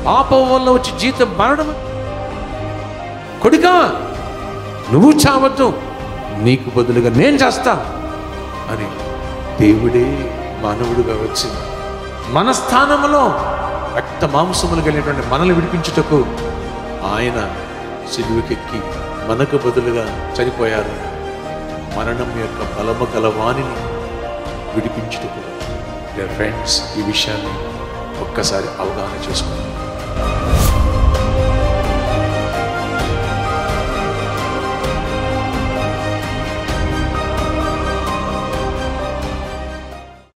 పాపం వల్ల వచ్చి జీతం మరణం. కొడుకా, నువ్వు చావద్దు, నీకు బదులుగా నేను చేస్తాను అని దేవుడే మానవుడిగా వచ్చి మన స్థానంలో రక్త మాంసములు కలిగినటువంటి మనల్ని విడిపించుటకు ఆయన సిలువకెక్కి మనకు బదులుగా చనిపోయారు. మరణం యొక్క బలము గల వాణిని విడిపించుటకు. ఫ్రెండ్స్, ఈ విషయాన్ని ఒక్కసారి అవగాహన చేసుకుందాం.